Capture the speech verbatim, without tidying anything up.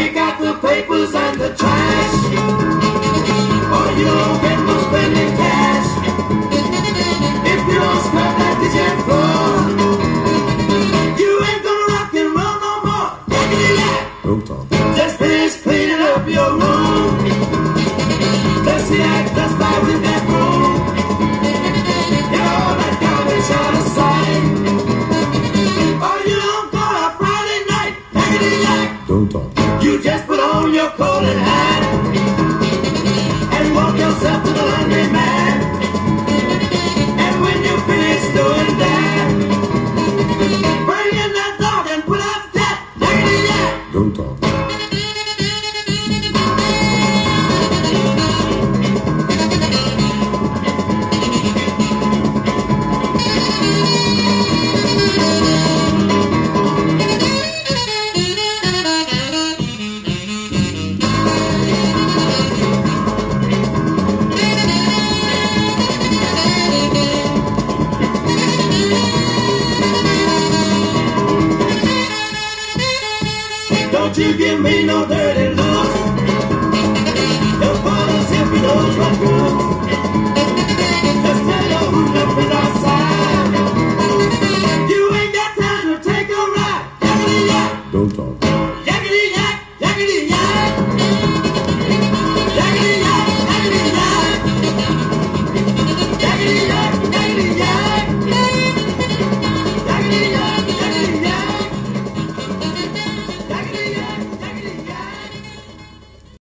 Take out the papers and the trash, or you don't get no spending cash. If you don't scrub that kitchen floor, you ain't gonna rock and roll no more. Don't talk. Just finish cleaning up your room. Let's see that dust fly with that broom. Yeah, all that garbage out of sight. Oh, you don't go to Friday night. Don't talk. You just put on your coat and hat and walk yourself to the laundry mat. And when you finish doing that, bring in that dog and put out that. Don't talk. Don't you give me no dirty look. Your father's if he knows what good.